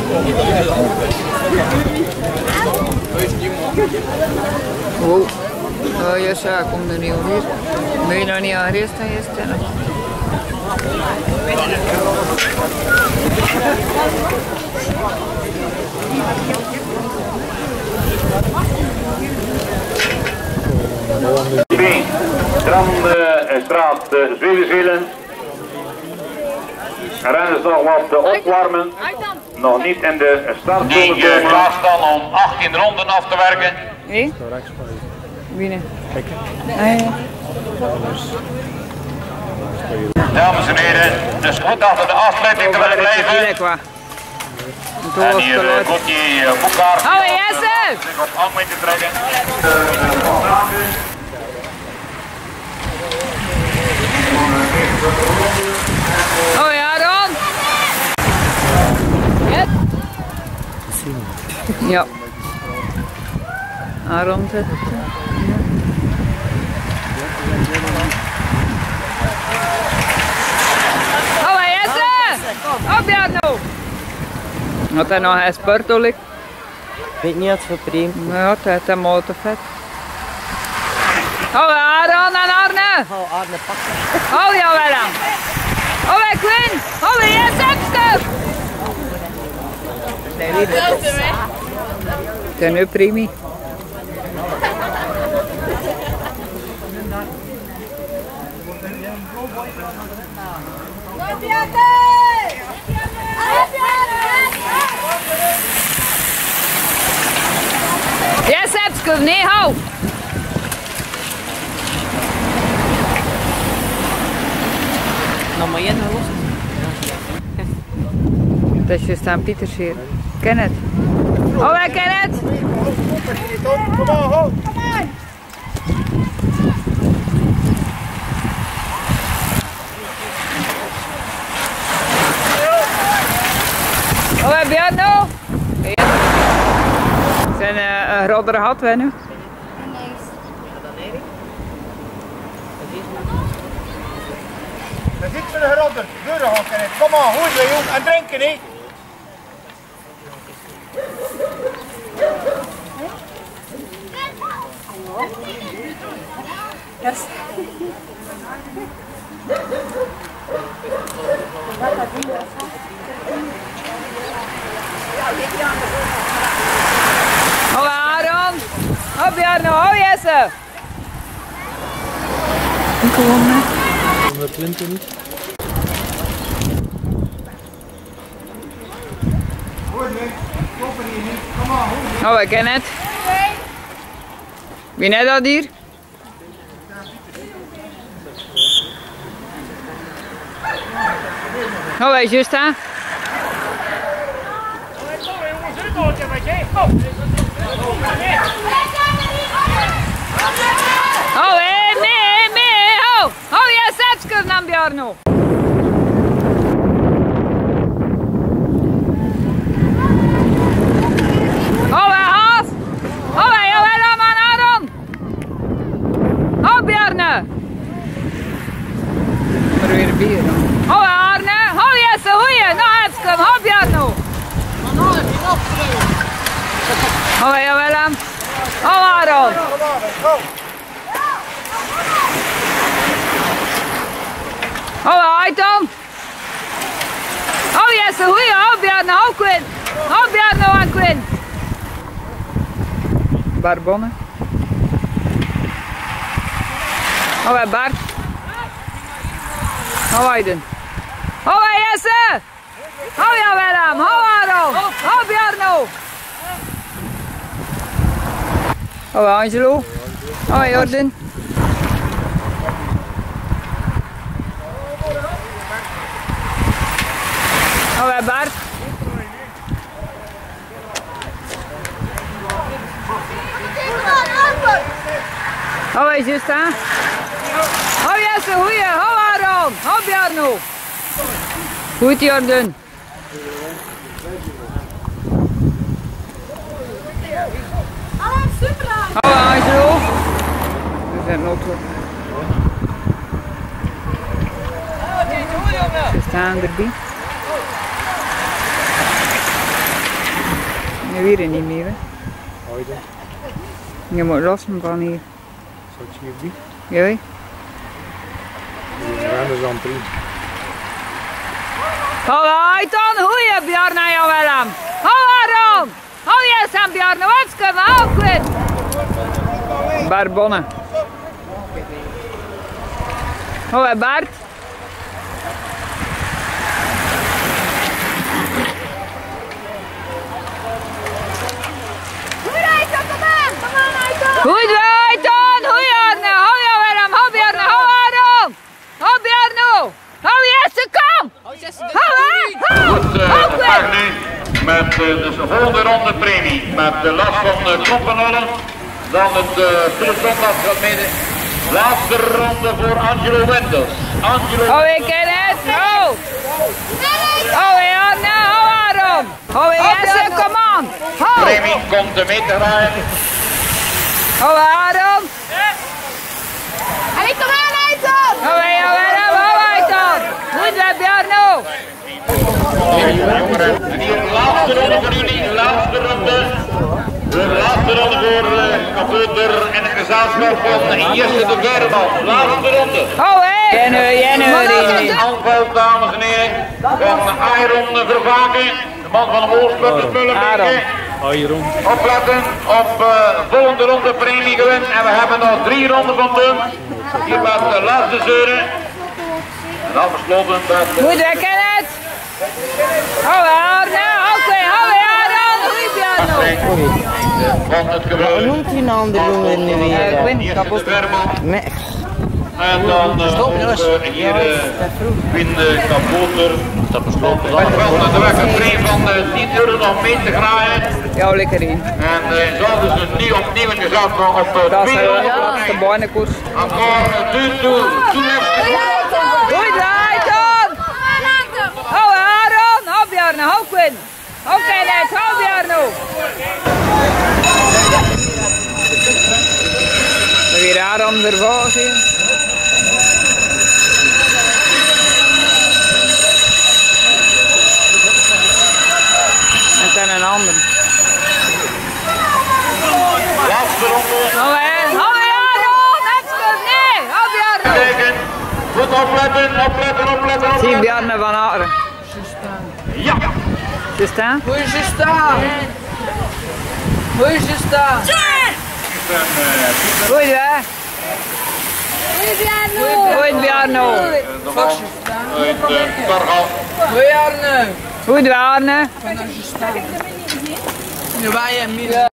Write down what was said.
Oh, ja, zo komt er niet over. Ben je nog niet aan gereisd dan gisteren? Strandstraat Zwevenzelen. Renners nog wat opwarmen. Nog niet in de startzone. Die klaarstaan om 18 ronden af te werken. Hé? Winnen. Dames en heren, dus goed achter de afsluiting te willen blijven. En hier komt die boekkaart. Oh, Jesse! Zich op af mee te trekken. Oh ja, Ron! Ja. Aaron zit het. Oh, Jesse! Op Jarno! Had hij nog een sportolie? Weet niet wat voor priem. Ja, het is helemaal te vet. Oh, Aaron en Arne! Oh, Arne, pak Oh, ja, wel. Oh, ik win! Oh, Jesse, stuk! Het is nu prima. Yes, Epske, nee, hou! nog maar één los. Dat is juist aan Pieters hier. Ken het. Oh, wij kennen het! Kom maar, Oh, heb je het nou? Zijn een grotere had wij nu? Dat zit voor de groter. Deuren hokken. Kom maar, hoe je jong. En drinken niet. Yes. Oh, Aaron! Op Jarno, oh Jesse! Ik kom mee. 120 niet. Oh, ik ken het. Wie net dat hier? Oh, hij is juist daar. Oh, hé, mee, oh! Oh, ja, Sepsker nam Bjarno. Oh, hij haast! Oh, hij jawel, man, Aaron! Oh, Bjarne! Maar weer bier, hoor. Oh, Arne! Oh, Jesse, goeie! Nou, Sepsker, oh, Bjarno! Oh, jawel, oh, Aaron! Oh, hij dan! Oh, Jesse, goeie! Oh, Bjarne, oh, Quinn! Oh, Bjarne, en Quinn! Barbonne. Oh, Bart. Oh, Aiden. Oh, Jesse! Oh, ja, Willem. Oh, Aaron. Oh, Bjarno. Oh, Angelo. Oh, Jordan. Oh, Bart. Oh, hij is juist aan. Oh, Jesse, goeie. Oh, Aaron. Oh, Bjarno. Goed, Jordan. Oh, Angelo. We zijn nog op. Ze staan erbij. Nu weer niet meer. Hè. Je moet lossen van hier. Zat je hier bij? Joi. Dat is aan het Hoi dan, goeie Bjarne en Willem. Hou waarom? Hou jij eens aan Bjarne, wat kunnen we ook weer? Bart Bonne. Hoi Bart. Goed Aiton, hoi Arne, hou jou Willem, hou Bjarne, hou waarom? Hou Bjarne, hou Jesse, kom! Hou Goed, nu met de volgende ronde premie. Met de last van de knoppenhollen. Dan het pelotonlast van midden. Laatste ronde voor Angelo Wendels. Hou ik in het, hou! Hou Arne, hou waarom? Hou Jesse, kom aan! Hou! Premie komt de meter rijden. Hou waarom? En ik kom aan Aiton! Hou Willem, hou Aiton! Goed Bjarne! Jongeren, en hier de laatste ronde voor jullie, de laatste ronde. De laatste ronde voor Kapoter en het gezelschap van Jesse de Verman. Laatste ronde. Hou hé! Jenny. Aanval, dames en heren, van Iron Vervaken, de man van de Wolfsburg, Mullenbeke. Opletten op volgende ronde premie gewin en we hebben nog 3 ronden van doen. Hier met de laatste zeuren. En afgesloten met... Goed Kenneth! Hou Arne, hou Arne, goeie Bjarne! Van het Hoe gebeuren. noemt die andere jongen nu weer? Ik weet niet, Hier zit de Verman. Max. En dan hier Win Kapoter. Dat besloten. Dan van de weg een premie van 10 euro nog mee te graaien. Ja, lekker in. En zouden ze nu opnieuw in de zak op Dat is 2 de ronden. laatste bijnekoers. Encore toe. Goed Aiton! Hou Aaron, hou Bjarne, hou Quinn! Hou Kenneth, hou Bjarne! Weer Aaron ervoor zien. En dan een ander. Laatste ronde. Hou Aaron, nee, hou Bjarne! Kijken. Goed opletten. Zie Bjarne van Aaron. Ja. Ze staan? Hoe is je staan? Hoe is je staan? Goed hè? Goed Bjarne! Uit Targal. Hoe Arne? Goed Bjarne! Nu wij hem midden.